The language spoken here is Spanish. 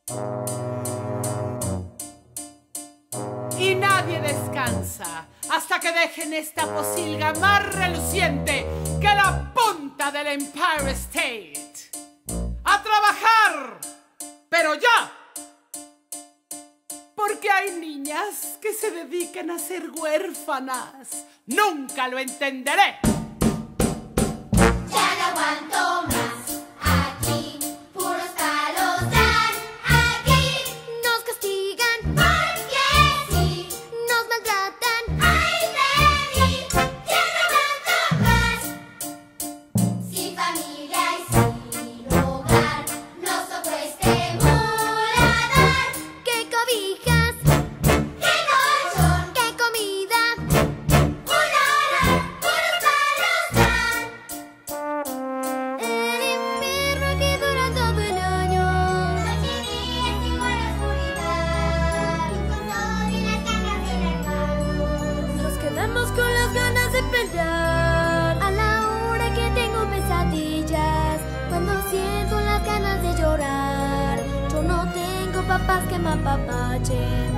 Y nadie descansa hasta que dejen esta pocilga más reluciente que la punta del Empire State. ¡A trabajar! ¡Pero ya! Porque hay niñas que se dedican a ser huérfanas. ¡Nunca lo entenderé! Ya no aguanto más. Aquí, puros palos dan. Aquí nos castigan porque sí. Nos maltratan. ¡Ay de mí! Ya no aguanto más. Sin familia y sin hogar, nos tocó este muladar. ¡Qué cobijas! ¡Qué colchón! ¡Qué comida! ¡Un horror! ¡Puros palos dan! El invierno que dura todo el año. Noche y día es igual a oscuridad. Y con todo y las ganas de hermanos, nos quedamos con las ganas de pelear. A la hora que tengo pesadillas, cuando siento las ganas de llorar, yo no tengo papás que me apapachen.